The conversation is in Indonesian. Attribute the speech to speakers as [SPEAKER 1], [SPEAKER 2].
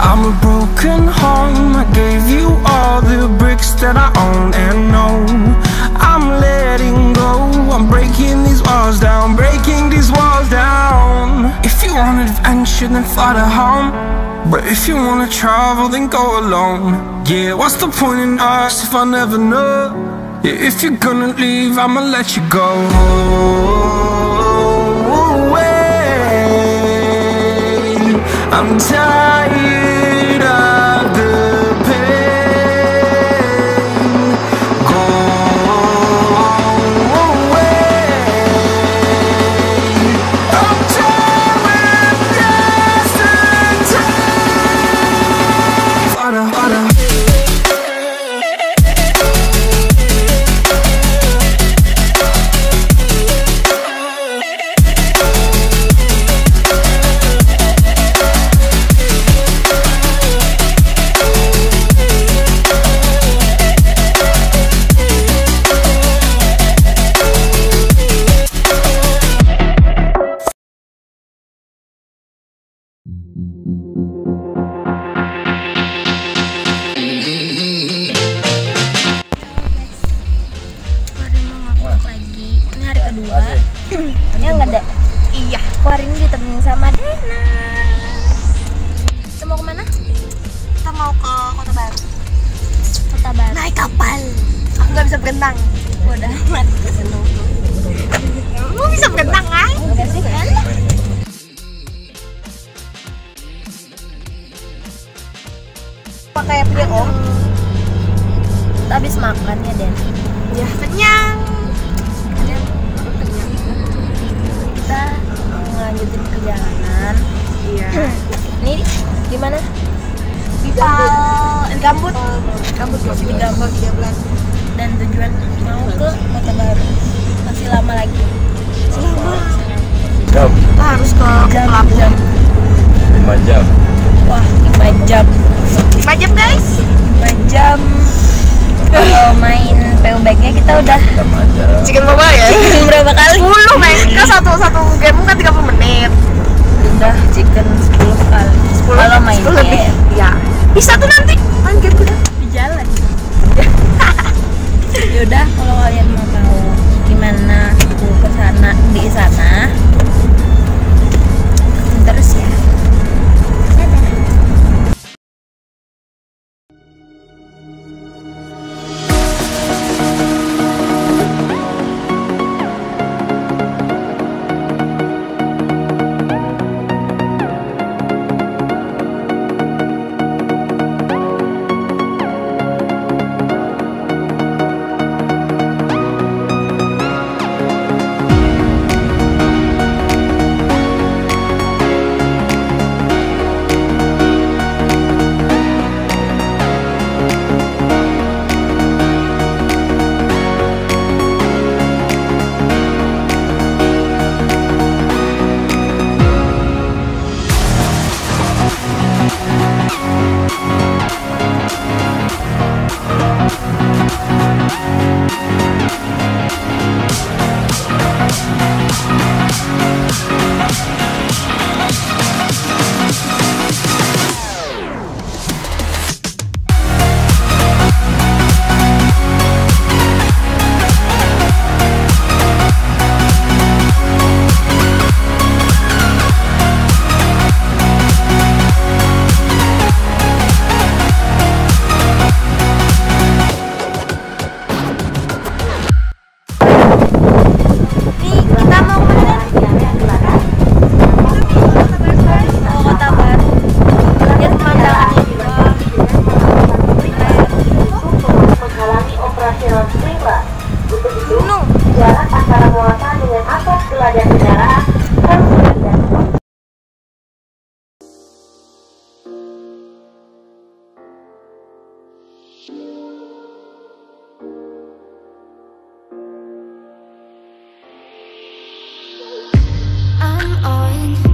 [SPEAKER 1] I'm a broken home. I gave you all the bricks that I own and know. I'm letting go. I'm breaking these walls down, breaking these walls down. If you want adventure, then fly to home. But if you wanna travel, then go alone. Yeah, what's the point in us if I never know? Yeah, if you're gonna leave, I'ma let you go. I'm tired of the pain. Go away. I'm tired of distant times.
[SPEAKER 2] Ya nggak ada. Iya. Hari ini ditemenin sama Dena. Kita mau kemana?
[SPEAKER 3] Kita mau ke Kotabaru.
[SPEAKER 2] Kotabaru.
[SPEAKER 3] Naik kapal. Aku nggak bisa berenang.
[SPEAKER 2] Udah amat.
[SPEAKER 3] Lu bisa berenang kan?
[SPEAKER 2] Enggak sih kan?
[SPEAKER 3] Pakai punya om.
[SPEAKER 2] Kita habis makan ya Den.
[SPEAKER 3] Ya kenyang.
[SPEAKER 2] Kita ngelanjutin perjalanan.
[SPEAKER 3] Iya.
[SPEAKER 2] Ini di mana?
[SPEAKER 3] Di Gambut. Gambut
[SPEAKER 2] Di Gambut
[SPEAKER 3] 13.
[SPEAKER 2] Dan tujuan mau ke Kotabaru. Masih lama lagi.
[SPEAKER 3] Selama.
[SPEAKER 4] Jam.
[SPEAKER 3] Kita harus ke pelabuhan.
[SPEAKER 4] 5 jam.
[SPEAKER 2] Wah, 5 jam.
[SPEAKER 3] 5 jam guys.
[SPEAKER 2] 5 jam. Kalau main PUBG-nya kita udah
[SPEAKER 4] Jam aja.
[SPEAKER 3] Chicken mobile ya?
[SPEAKER 2] berapa kali?
[SPEAKER 3] 10 men. Kan satu game kan 30 menit.
[SPEAKER 2] Udah chicken 10 kali.
[SPEAKER 3] 10
[SPEAKER 2] Kalau main
[SPEAKER 3] 10 lebih.
[SPEAKER 2] game
[SPEAKER 3] Iya. Bisa tuh nanti main game udah.
[SPEAKER 2] di jalan. Yaudah, kalau kalian mau tahu gimana aku ke sana di sana, terus ya. Dadah.
[SPEAKER 5] jarak antara muatan dengan atas teladan kendaraan harus dihindari.
[SPEAKER 6] I'm on